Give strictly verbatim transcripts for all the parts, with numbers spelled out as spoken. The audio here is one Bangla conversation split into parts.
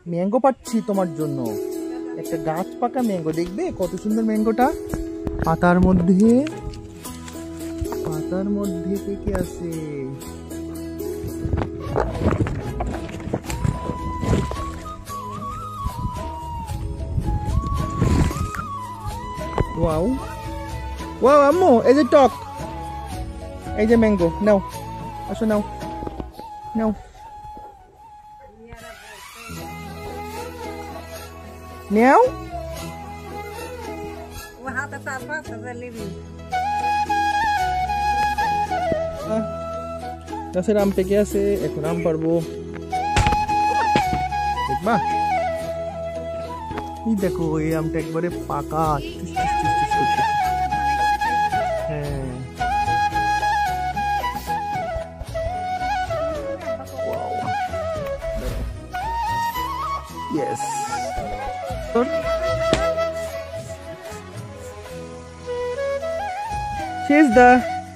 ম্যাঙ্গো পাচ্ছি তোমার জন্য, একটা গাছ পাকা ম্যাঙ্গো। দেখবে কত সুন্দর ম্যাঙ্গোটা, পাতার মধ্যে, পাতার মধ্যে পেকে আছে। ওয়াও ওয়াও আম্মু, এই যে টক, এই যে ম্যাঙ্গো, নাও আসো, নাও নাও। নাও গাছের আম পেকে আছে, এখন আম পারবো। দেখবা, এই দেখো এই আমটা একবারে পাকা। হ্যাঁ, ইয়েস। Here's the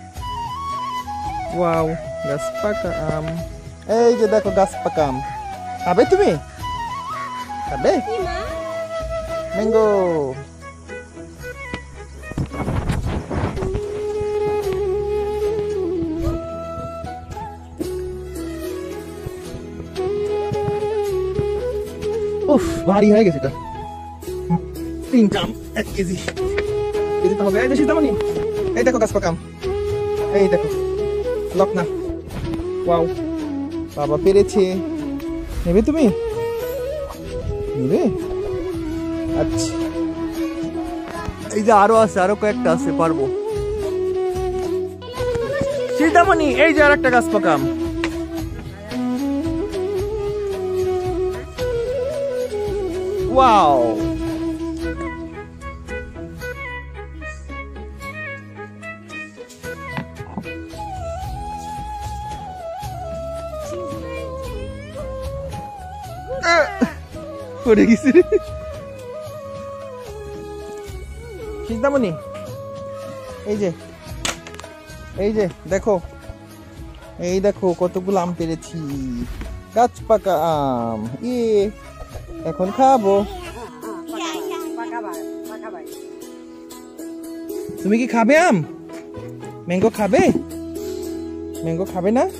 wow, গাছ পাকা আম। এই যে দেখো গাছ পাকা আম, খাবে তুমি? খাবে ম্যাঙ্গো? উফ, ভারী হয়ে গেছে এটা, তিনটা আম এক কেজি দিতে হবে। এই যে সীতামণি, এই দেখো গাছ পাকা আম, এই দেখো লক না। ওয়াও, বাবা পেরেছে। নেবে তুমি? নেবে? আচ্ছা, এই যে আরো আছে, আরো কয়েকটা আছে, পারবো। সীতামণি, এই যে আর একটা গাছ পাকা আম। ওয়াও, পড়ে গেছে সীতামণি। এই যে, এই যে দেখো, এই দেখো কতগুলো আম পেরেছি, গাছ পাকা আম। ইয়ে, এখন খাবো। তুমি কি খাবে আম? ম্যাঙ্গো খাবে? ম্যাঙ্গো খাবে না?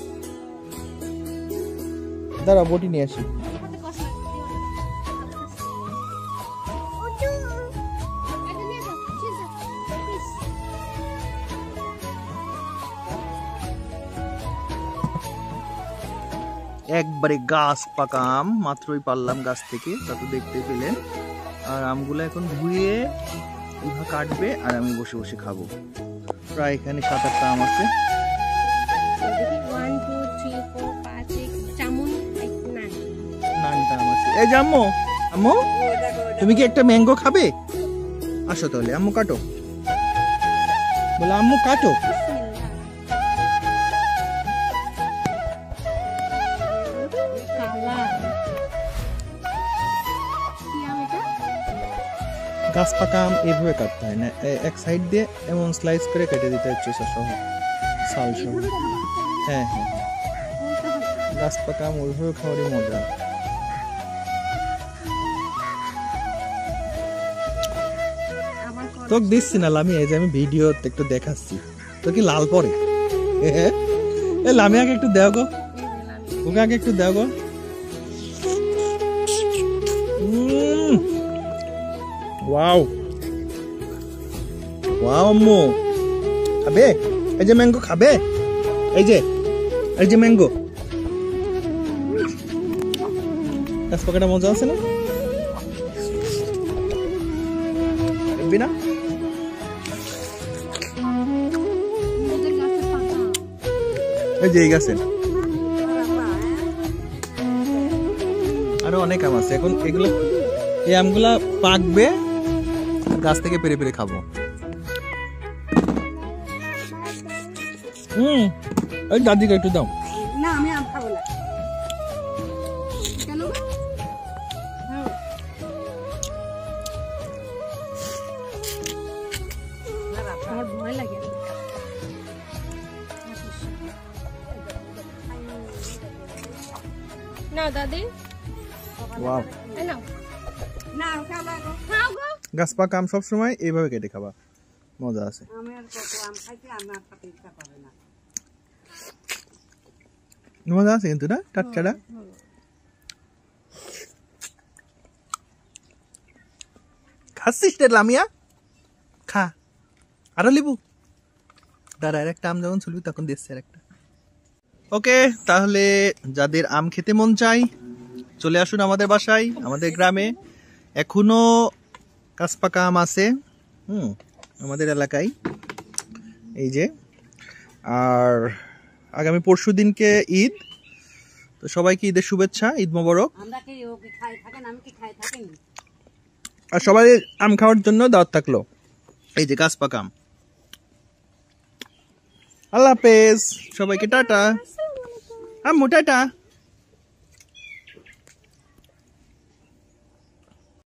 দাঁড়া, বটি নিয়ে আসি। একবারে গাছ পাকা আম, মাত্রই পারলাম গাছ থেকে, তা তো দেখতে পেলেন। আর আমগুলো এখন ধুয়ে ইভা কাটবে আর আমি বসে বসে খাবো। প্রায় এখানে সাত আটটা আম আছে। নাইনটা আম আছে। এই যে আম্মু, আম্মু তুমি কি একটা ম্যাঙ্গো খাবে? আসো তাহলে, আম্মু কাটো, বলে আম্মু কাটো। গাছ পাকা আম এভাবে কাটতে হয় না, এক সাইড দিয়ে এমন স্লাইস করে কেটে দিতে হচ্ছে সহ, সাল সহ। হ্যাঁ হ্যাঁ, গাছ পাকা আম ওইভাবে খাওয়ারই মজা। তোকে দিচ্ছি না লামি, এই যে আমি ভিডিও একটু দেখাচ্ছি, তো কি লাল পরে? এ লামি আগে একটু দেও গো, ওকে আগে একটু দেও গো। ওয়াও ওয়াও, আম্মু খাবে? এই যে ম্যাঙ্গো খাবে? এই যে, এই যে ম্যাঙ্গো। গাছ পাকাটা মজা আছে না? দেখবি না? এই যে এই গাছে আরো অনেক আম আছে। এখন এগুলো, এই আমগুলা পাকবে, গাছ থেকে পেরে পেরে খাবো। হুম, ওই দাদিকে একটু দাও না, আমি আম খাবো না। কেন? আমার ভয় লাগে। না দাদি, ওয়াও এই নাও নাও খাও লাগো খাও গো গাছ পাকা আম সবসময় এইভাবে কেটে খাবা, মজা আছে। আমি আর কত আম খাইতে আমার খাতে ইচ্ছা করে না। মজা আছে কিন্তু না টাটকাটা। খাচ্ছিস রে লামিয়া, খা আরো লিবু দাঁড়া, আর একটা আম যখন চলবি তখন দিচ্ছে আর একটা। ওকে, তাহলে যাদের আম খেতে মন চাই চলে আসুন আমাদের বাসায়, আমাদের গ্রামে এখনো কাঁচপাকা আম আছে হুম আমাদের এলাকায়। এই যে, আর আগামী পরশু দিনকে ঈদ, তো সবাইকে ঈদের শুভেচ্ছা, ঈদ মোবারক। আমরা কি ও কি খাই থাকেন, আমি কি খাই থাকেন। আর সবাই আম খাওয়ার জন্য দাওয়াত থাকলো। এই যে গাছ পাকা আম। আল্লাহ হাফেজ সবাইকে, টাটা আম্মু, টাটা।